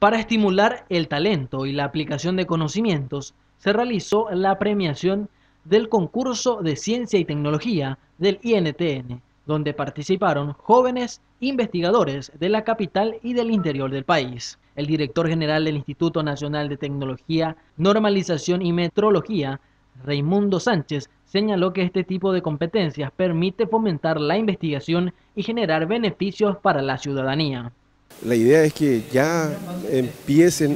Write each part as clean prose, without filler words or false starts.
Para estimular el talento y la aplicación de conocimientos, se realizó la premiación del concurso de Ciencia y Tecnología del INTN, donde participaron jóvenes investigadores de la capital y del interior del país. El director general del Instituto Nacional de Tecnología, Normalización y Metrología, Raimundo Sánchez, señaló que este tipo de competencias permite fomentar la investigación y generar beneficios para la ciudadanía. La idea es que ya empiecen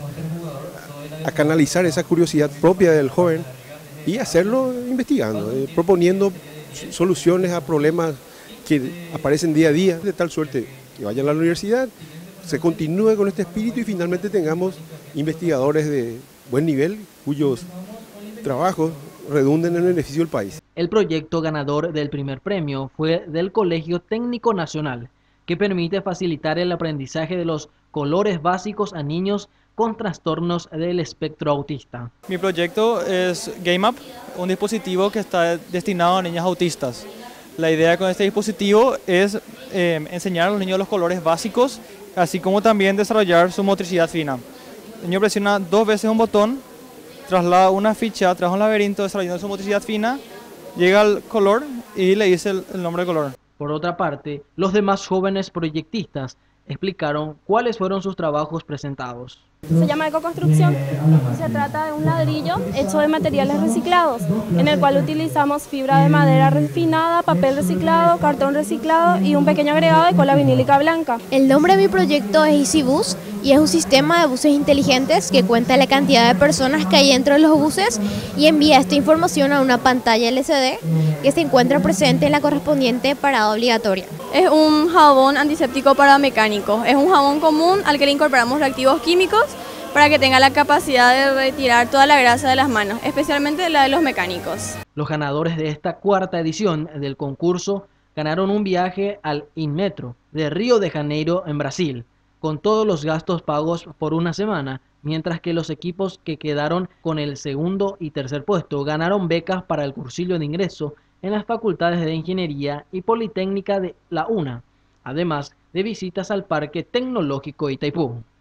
a canalizar esa curiosidad propia del joven y hacerlo investigando, proponiendo soluciones a problemas que aparecen día a día, de tal suerte que vayan a la universidad, se continúe con este espíritu y finalmente tengamos investigadores de buen nivel cuyos trabajos redunden en el beneficio del país. El proyecto ganador del primer premio fue del Colegio Técnico Nacional, que permite facilitar el aprendizaje de los colores básicos a niños con trastornos del espectro autista. Mi proyecto es GameUp, un dispositivo que está destinado a niños autistas. La idea con este dispositivo es enseñar a los niños los colores básicos, así como también desarrollar su motricidad fina. El niño presiona 2 veces un botón, traslada una ficha a través de un laberinto desarrollando su motricidad fina, llega al color y le dice el nombre del color. Por otra parte, los demás jóvenes proyectistas explicaron cuáles fueron sus trabajos presentados. Se llama ecoconstrucción y se trata de un ladrillo hecho de materiales reciclados, en el cual utilizamos fibra de madera refinada, papel reciclado, cartón reciclado y un pequeño agregado de cola vinílica blanca. El nombre de mi proyecto es EasyBus y es un sistema de buses inteligentes que cuenta la cantidad de personas que hay dentro de los buses y envía esta información a una pantalla LCD que se encuentra presente en la correspondiente parada obligatoria. Es un jabón antiséptico para mecánicos. Es un jabón común al que le incorporamos reactivos químicos para que tenga la capacidad de retirar toda la grasa de las manos, especialmente la de los mecánicos. Los ganadores de esta cuarta edición del concurso ganaron un viaje al Inmetro de Río de Janeiro en Brasil, con todos los gastos pagos por una semana, mientras que los equipos que quedaron con el segundo y tercer puesto ganaron becas para el cursillo de ingreso en las facultades de Ingeniería y Politécnica de la UNA, además de visitas al Parque Tecnológico Itaipú.